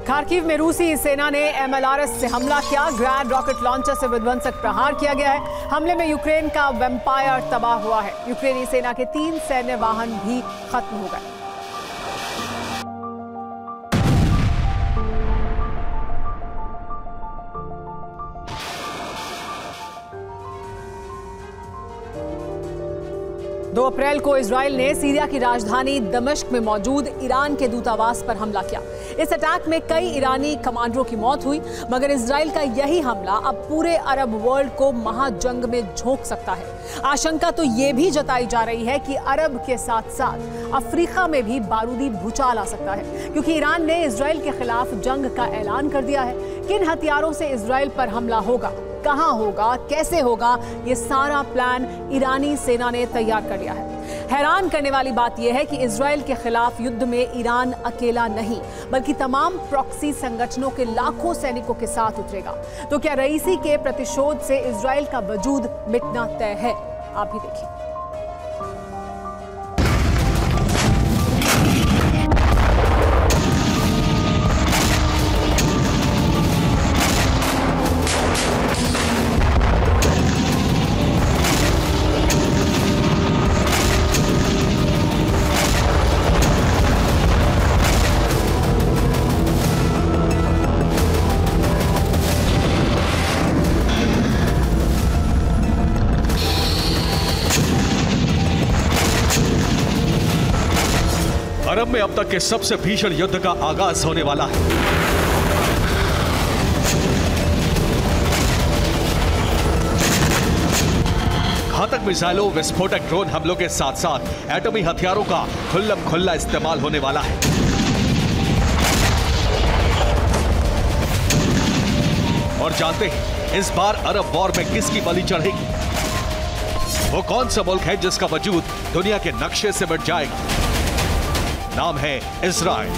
Kharkiv में रूसी सेना ने MLRS से हमला किया। ग्रैंड रॉकेट लॉन्चर से विध्वंसक प्रहार किया गया है। हमले में यूक्रेन का वेम्पायर तबाह हुआ है। यूक्रेनी सेना के 3 सैन्य वाहन भी खत्म हो गए। दो अप्रैल को इजराइल ने सीरिया की राजधानी दमिश्क में मौजूद ईरान के दूतावास पर हमला किया। इस अटैक में कई ईरानी कमांडरों की मौत हुई, मगर इजराइल का यही हमला अब पूरे अरब वर्ल्ड को महाजंग में झोंक सकता है। आशंका तो ये भी जताई जा रही है कि अरब के साथ साथ अफ्रीका में भी बारूदी भूचाल आ सकता है, क्योंकि ईरान ने इजराइल के खिलाफ जंग का ऐलान कर दिया है। किन हथियारों से इजराइल पर हमला होगा, कहां होगा, कैसे होगा, ये सारा प्लान ईरानी सेना ने तैयार कर लिया है। हैरान करने वाली बात यह है कि इजराइल के खिलाफ युद्ध में ईरान अकेला नहीं, बल्कि तमाम प्रॉक्सी संगठनों के लाखों सैनिकों के साथ उतरेगा। तो क्या रईसी के प्रतिशोध से इजराइल का वजूद मिटना तय है? आप भी देखिए। अरब में अब तक के सबसे भीषण युद्ध का आगाज होने वाला है। घातक मिसाइलों, विस्फोटक ड्रोन हमलों के साथ साथ एटमी हथियारों का खुल्लम खुल्ला इस्तेमाल होने वाला है। और जानते हैं इस बार अरब वॉर में किसकी बलि चढ़ेगी? वो कौन सा मुल्क है जिसका वजूद दुनिया के नक्शे से मिट जाएगा? नाम है इजराइल।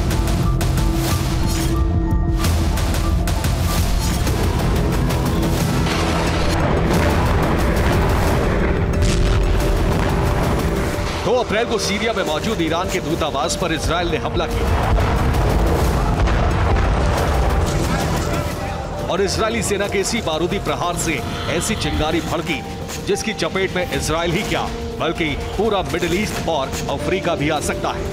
दो अप्रैल को सीरिया में मौजूद ईरान के दूतावास पर इजराइल ने हमला किया और इजरायली सेना के इसी बारूदी प्रहार से ऐसी चिंगारी भड़की जिसकी चपेट में इजराइल ही क्या बल्कि पूरा मिडिल ईस्ट और अफ्रीका भी आ सकता है।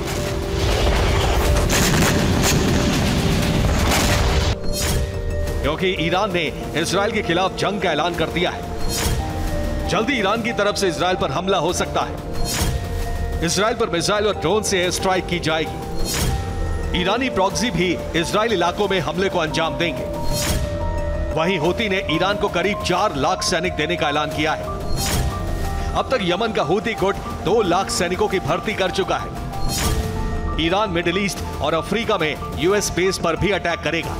क्योंकि ईरान ने इजराइल के खिलाफ जंग का ऐलान कर दिया है। जल्दी ईरान की तरफ से इजराइल पर हमला हो सकता है। इजराइल पर मिसाइल और ड्रोन से एयर स्ट्राइक की जाएगी। ईरानी प्रॉक्सी भी इजराइल इलाकों में हमले को अंजाम देंगे। वहीं हूती ने ईरान को करीब 4 लाख सैनिक देने का ऐलान किया है। अब तक यमन का हूती गुट 2 लाख सैनिकों की भर्ती कर चुका है। ईरान मिडिल ईस्ट और अफ्रीका में यूएस बेस पर भी अटैक करेगा।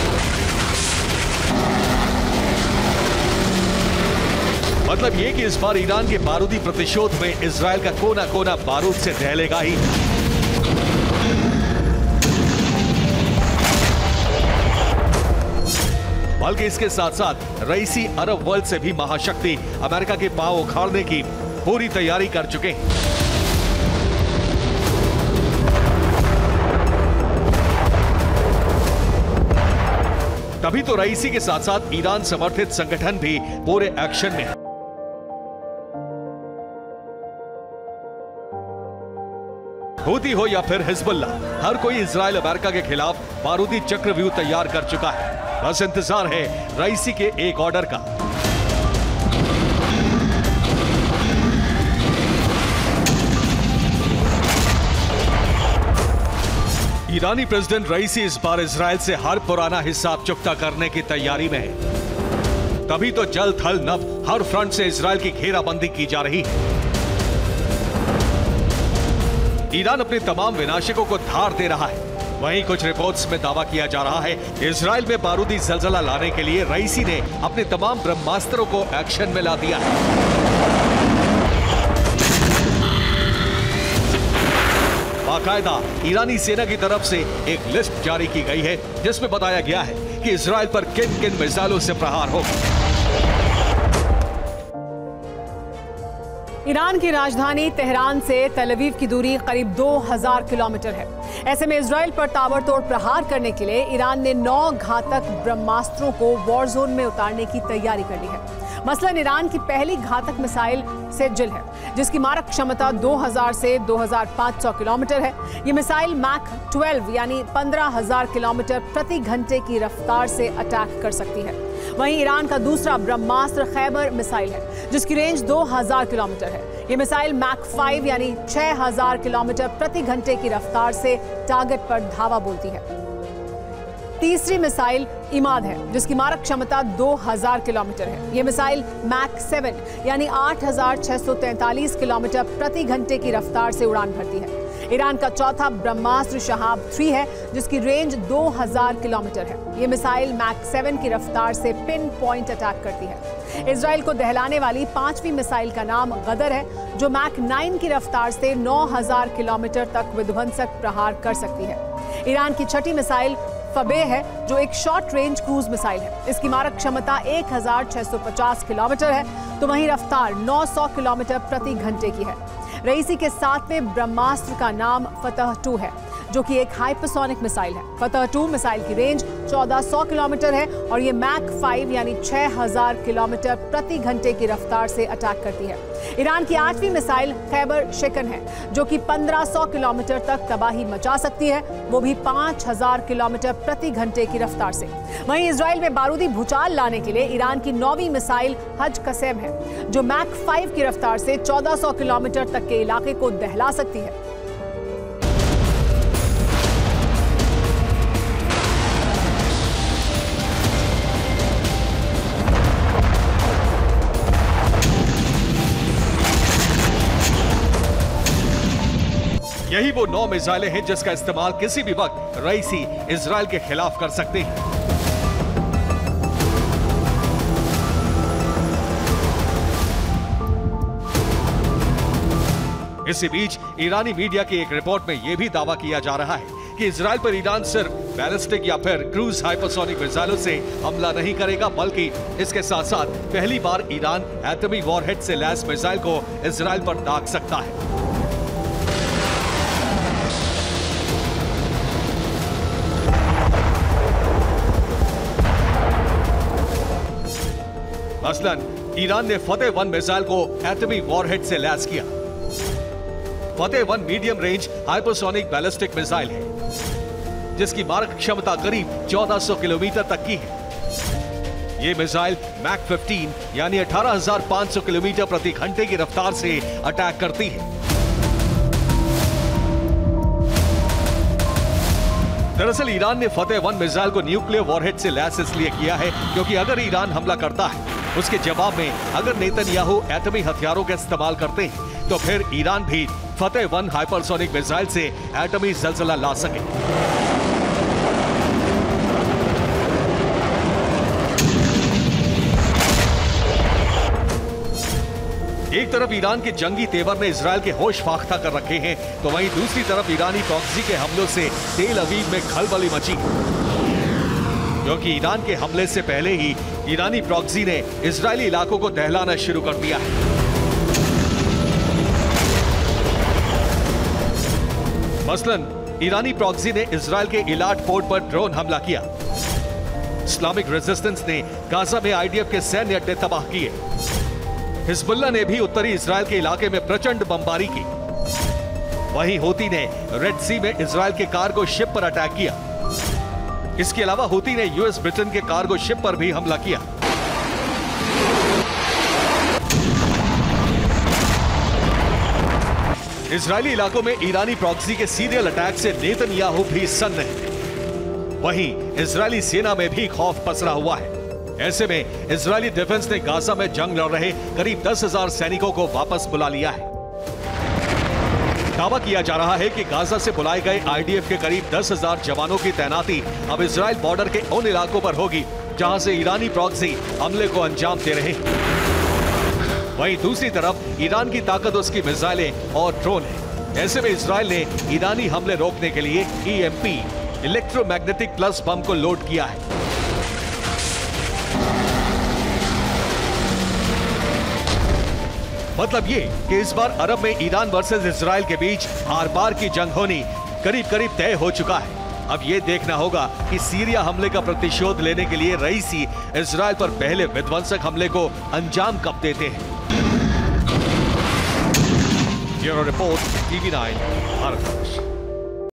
मतलब ये कि इस बार ईरान के बारूदी प्रतिशोध में इजराइल का कोना कोना बारूद से दहलेगा ही। बल्कि इसके साथ साथ रईसी अरब वर्ल्ड से भी महाशक्ति अमेरिका के पांव उखाड़ने की पूरी तैयारी कर चुके हैं। तभी तो रईसी के साथ साथ ईरान समर्थित संगठन भी पूरे एक्शन में है। हूती हो या फिर हिजबुल्लाह, हर कोई इजराइल अमेरिका के खिलाफ बारूदी चक्रव्यूह तैयार कर चुका है। बस इंतजार है रईसी के एक ऑर्डर का। ईरानी प्रेसिडेंट रईसी इस बार इजराइल से हर पुराना हिसाब चुकता करने की तैयारी में है। तभी तो जल थल नभ हर फ्रंट से इजराइल की घेराबंदी की जा रही है। ईरान अपने तमाम विनाशकों को धार दे रहा है। वहीं कुछ रिपोर्ट्स में दावा किया जा रहा है इजराइल में बारूदी जलजला लाने के लिए रईसी ने अपने तमाम ब्रह्मास्त्रों को एक्शन में ला दिया है। बाकायदा ईरानी सेना की तरफ से एक लिस्ट जारी की गई है जिसमें बताया गया है कि इजराइल पर किन किन मिसाइलों से प्रहार होगा। ईरान की राजधानी तेहरान से तेल अवीव की दूरी करीब 2000 किलोमीटर है। ऐसे में इजराइल पर ताबड़तोड़ प्रहार करने के लिए ईरान ने 9 घातक ब्रह्मास्त्रों को वॉर जोन में उतारने की तैयारी कर ली है। मसलन ईरान की पहली घातक मिसाइल सेजिल है, जिसकी मारक क्षमता 2000 से 2500 किलोमीटर है। ये मिसाइल मैक 12 यानी 15000 किलोमीटर प्रति घंटे की रफ्तार से अटैक कर सकती है। वहीं ईरान का दूसरा ब्रह्मास्त्र खैबर मिसाइल है, जिसकी रेंज 2000 किलोमीटर है। ये मिसाइल मैक 5 यानी 6000 किलोमीटर प्रति घंटे की रफ्तार से टारगेट पर धावा बोलती है। तीसरी मिसाइल इमाद है, जिसकी मारक क्षमता 2000 किलोमीटर है। यह मिसाइल मैक 7 यानी 8643 किलोमीटर प्रति घंटे की रफ्तार से उड़ान भरती है। ईरान का चौथा ब्रह्मास्त्र शहाब 3 है, जिसकी रेंज 2000 किलोमीटर है। यह मिसाइल मैक 7 की रफ्तार से पिन पॉइंट अटैक करती है। इजराइल को दहलाने वाली 5वीं मिसाइल का नाम गदर है, जो मैक 9 की रफ्तार से 9000 किलोमीटर तक विध्वंसक प्रहार कर सकती है। ईरान की छठी मिसाइल फबे है, जो एक शॉर्ट रेंज क्रूज मिसाइल है। इसकी मारक क्षमता 1650 किलोमीटर है, तो वहीं रफ्तार 900 किलोमीटर प्रति घंटे की है। रईसी के 7वें ब्रह्मास्त्र का नाम फतह 2 है, जो कि एक हाइपरसोनिक मिसाइल है। फतह 2 मिसाइल की रेंज 1400 किलोमीटर है और ये मैक 5 यानी 6000 किलोमीटर प्रति घंटे की रफ्तार से अटैक करती है। ईरान की 8वीं मिसाइल खैबर शिकन है, जो कि 1500 किलोमीटर तक तबाही मचा सकती है, वो भी 5000 किलोमीटर प्रति घंटे की रफ्तार से। वहीं इजराइल में बारूदी भूचाल लाने के लिए ईरान की 9वीं मिसाइल हज कसेम है, जो मैक 5 की रफ्तार से 1400 किलोमीटर तक के इलाके को दहला सकती है। यही वो 9 मिसाइलें हैं जिसका इस्तेमाल किसी भी वक्त रईसी इजराइल के खिलाफ कर सकते हैं। इसी बीच ईरानी मीडिया की एक रिपोर्ट में यह भी दावा किया जा रहा है कि इजराइल पर ईरान सिर्फ बैलिस्टिक या फिर क्रूज हाइपरसोनिक मिसाइलों से हमला नहीं करेगा, बल्कि इसके साथ साथ पहली बार ईरान एटमी वॉरहेड से लैस मिसाइल को इजराइल पर दाग सकता है। मसलन ईरान ने फतेह 1 मिसाइल को एटमी वॉरहेड से लैस किया। Fateh 1 medium range hypersonic ballistic missile है, जिसकी मारक क्षमता करीब 1400 किलोमीटर तक की है। यह मिसाइल मैक 15 यानी 18500 किलोमीटर प्रति घंटे की रफ्तार से अटैक करती है। दरअसल ईरान ने फतेह 1 मिसाइल को न्यूक्लियर वॉरहेड से लैस इसलिए किया है क्योंकि अगर ईरान हमला करता है, उसके जवाब में अगर नेतन्याहू एटमी हथियारों का इस्तेमाल करते हैं, तो फिर ईरान भी फतेह 1 हाइपरसोनिक मिसाइल से एटमी ज़लज़ला ला सके। एक तरफ ईरान के जंगी तेवर ने इजराइल के होश फाख्ता कर रखे हैं, तो वहीं दूसरी तरफ ईरानी प्रॉक्सी के हमलों से तेल अवीव में खलबली मची, क्योंकि ईरान के हमले से पहले ही ईरानी प्रॉक्सी ने इजरायली इलाकों को दहलाना शुरू कर दिया है। मसलन ईरानी प्रॉक्सी ने इजरायल के इलाट पोर्ट पर ड्रोन हमला किया। इस्लामिक रेजिस्टेंस ने गाजा में आईडीएफ के सैन्य अड्डे तबाह किए। हिजबुल्लाह ने भी उत्तरी इजरायल के इलाके में प्रचंड बमबारी की। वहीं हूती ने रेड सी में इजरायल के कार्गो शिप पर अटैक किया। इसके अलावा हूती ने यूएस ब्रिटेन के कार्गो शिप पर भी हमला किया। इजरायली इलाकों में ईरानी प्रॉक्सी के सीरियल अटैक से नेतन्याहू भी सन्न है। वहीं इजरायली सेना में भी खौफ पसरा हुआ है। ऐसे में इजरायली डिफेंस ने गाजा में जंग लड़ रहे करीब 10,000 सैनिकों को वापस बुला लिया है। दावा किया जा रहा है कि गाजा से बुलाए गए आईडीएफ के करीब 10,000 जवानों की तैनाती अब इजरायल बॉर्डर के उन इलाकों पर होगी जहां से ईरानी प्रॉक्सी हमले को अंजाम दे रहे हैं। वहीं दूसरी तरफ ईरान की ताकत उसकी मिसाइलें और ड्रोन है। ऐसे में इजरायल ने ईरानी हमले रोकने के लिए ईएमपी इलेक्ट्रोमैग्नेटिक प्लस बम को लोड किया है। मतलब ये कि इस बार अरब में ईरान वर्सेस इजरायल के बीच आर पार की जंग होनी करीब करीब तय हो चुका है। अब यह देखना होगा कि सीरिया हमले का प्रतिशोध लेने के लिए रईसी इजराइल पर पहले विध्वंसक हमले को अंजाम कब देते हैं। Bureau report, TV9 Bharat.